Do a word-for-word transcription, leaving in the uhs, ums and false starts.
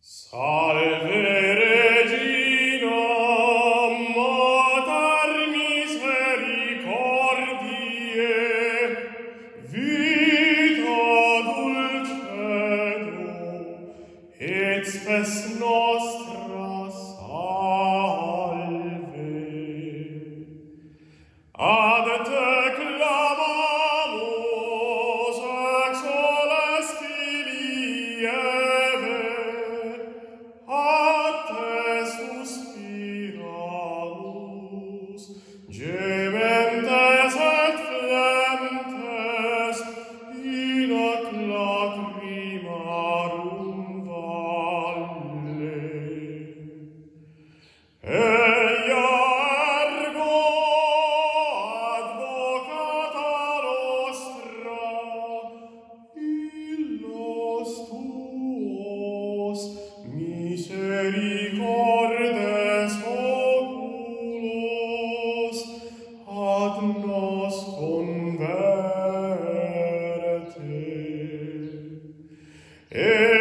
Salve Regina, Mater misericordiae, vita dulcedo, et spes nostra salve. Ad te clamamus, exoles filii Eve, ad te suspiramus, gementes et flentes in ac lacrimarum valle. Eia ergo advocata nostra, illos tuos misericordes oculos ad nos converte.